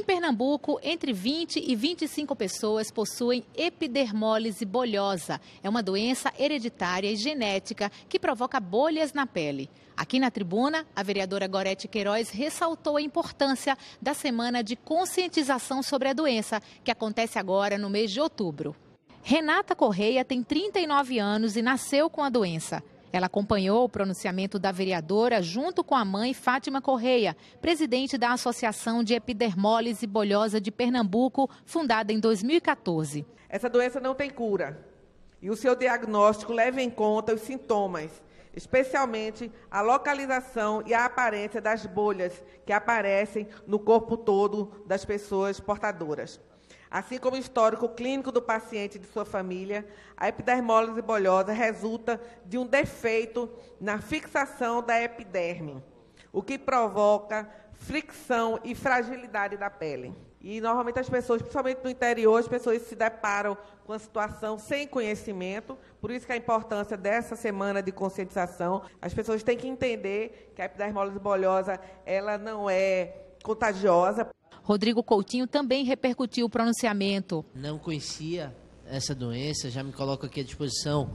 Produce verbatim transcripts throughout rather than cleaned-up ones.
Pernambuco, entre vinte e vinte e cinco pessoas possuem epidermólise bolhosa. É uma doença hereditária e genética que provoca bolhas na pele. Aqui na tribuna, a vereadora Gorete Queiroz ressaltou a importância da semana de conscientização sobre a doença, que acontece agora no mês de outubro. Renata Correia tem trinta e nove anos e nasceu com a doença. Ela acompanhou o pronunciamento da vereadora junto com a mãe Fátima Correia, presidente da Associação de Epidermólise Bolhosa de Pernambuco, fundada em dois mil e quatorze. Essa doença não tem cura e o seu diagnóstico leva em conta os sintomas, especialmente a localização e a aparência das bolhas que aparecem no corpo todo das pessoas portadoras. Assim como o histórico clínico do paciente e de sua família, a epidermólise bolhosa resulta de um defeito na fixação da epiderme, o que provoca fricção e fragilidade da pele. E, normalmente, as pessoas, principalmente no interior, as pessoas se deparam com a situação sem conhecimento, por isso que a importância dessa semana de conscientização. As pessoas têm que entender que a epidermólise bolhosa ela não é contagiosa. Rodrigo Coutinho também repercutiu o pronunciamento. Não conhecia essa doença, já me coloco aqui à disposição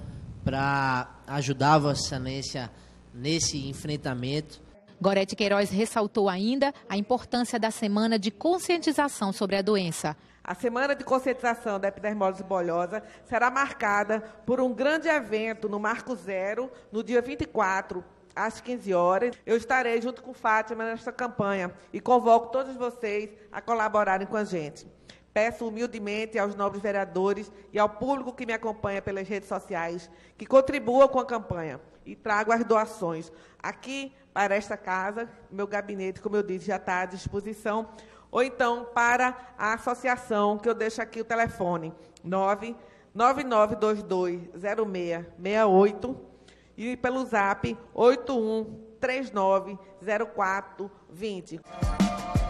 para ajudar a Vossa Excelência nesse enfrentamento. Gorete Queiroz ressaltou ainda a importância da semana de conscientização sobre a doença. A semana de conscientização da epidermólise bolhosa será marcada por um grande evento no Marco Zero, no dia vinte e quatro, às quinze horas, eu estarei junto com Fátima nesta campanha e convoco todos vocês a colaborarem com a gente. Peço humildemente aos nobres vereadores e ao público que me acompanha pelas redes sociais que contribuam com a campanha e tragam as doações. Aqui, para esta casa, meu gabinete, como eu disse, já está à disposição, ou então para a associação, que eu deixo aqui o telefone, nove nove nove dois dois zero seis seis oito, e pelo zap oito um três nove zero quatro dois zero.